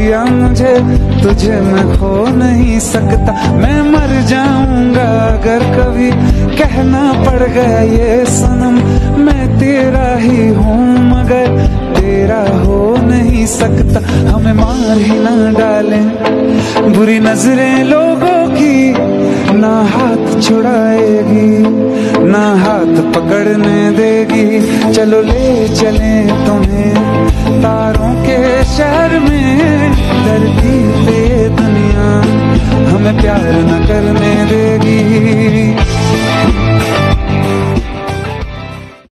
दिया मुझे, तुझे मैं खो नहीं सकता। मैं मर जाऊंगा अगर कभी कहना पड़ गया ये सनम, मैं तेरा ही हूँ मगर तेरा हो नहीं सकता। हमें मार ही ना डालें बुरी नजरें लोगों की, ना हाथ छुड़ाएगी ना हाथ पकड़ने देगी। चलो ले चलें तुम्हें